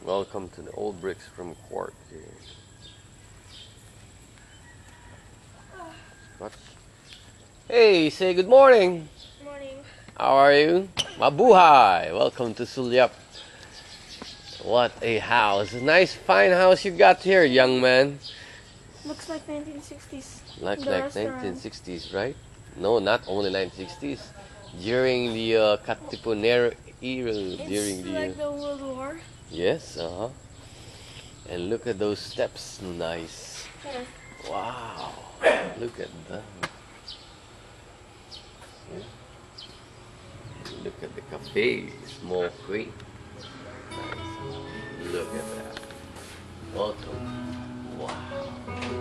Welcome to the old bricks from Quark. What? Hey, say good morning. Morning. How are you? Mabuhay. Welcome to Sulyap. What a house. A nice, fine house you got here, young man. Looks like 1960s. Like The restaurant. 1960s, right? No, not only 1960s. During the Katipunero era. During It's the like the World War. yes, and look at those steps. Nice. Yeah. Wow. Look at that. Yeah. Look at the cafe. Small crate. Nice. Look at that. Welcome. Wow.